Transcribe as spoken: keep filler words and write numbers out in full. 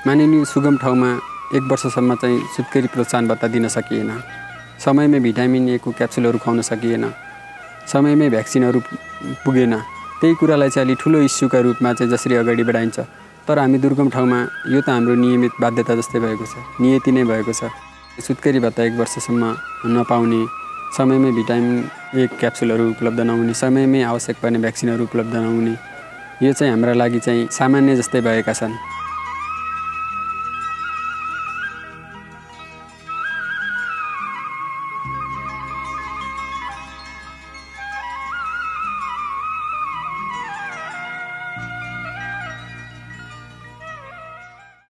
माननीय सुगम ठाउँमा एक वर्षसम्म चाहिँ सुत्केरी प्रोत्साहन भत्ता दिन सकिएन। समयमै भिटामिन ए को क्याप्सुलहरू खुवाउन सकिएन। समयमै भ्याक्सिनहरू पुगेन। त्यही कुरालाई चाहिँ अलि ठुलो इस्युका रूपमा चाहिँ जसरी अगाडि बढाइन्छ। तर हामी दुर्गम ठाउँमा यो त हाम्रो नियमित बाध्यता जस्तै भएको छ, नियति नै भएको छ। सुत्केरी भत्ता एक वर्षसम्म नपाउने, समयमै भिटामिन ए क्याप्सुलहरू उपलब्ध नहुने, समयमै आवश्यक पर्ने भ्याक्सिनहरू उपलब्ध नहुने, यो चाहिँ हाम्रा लागि चाहिँ सामान्य जस्तै भएका छन्।